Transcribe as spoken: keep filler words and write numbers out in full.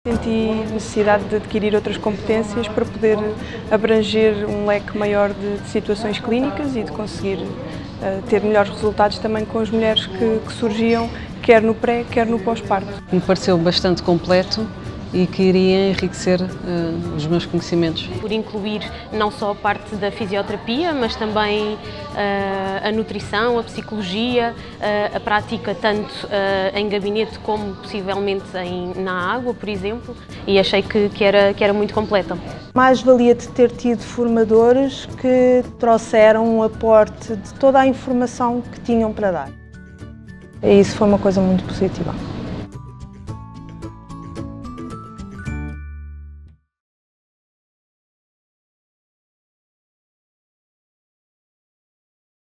Senti necessidade de adquirir outras competências para poder abranger um leque maior de, de situações clínicas e de conseguir uh, ter melhores resultados também com as mulheres que, que surgiam, quer no pré, quer no pós-parto. Me pareceu bastante completo e que iria enriquecer uh, os meus conhecimentos. Por incluir não só a parte da fisioterapia, mas também uh, a nutrição, a psicologia, uh, a prática tanto uh, em gabinete como possivelmente em, na água, por exemplo, e achei que, que, era, que era muito completa. Mais valia de ter tido formadores que trouxeram um aporte de toda a informação que tinham para dar. E isso foi uma coisa muito positiva.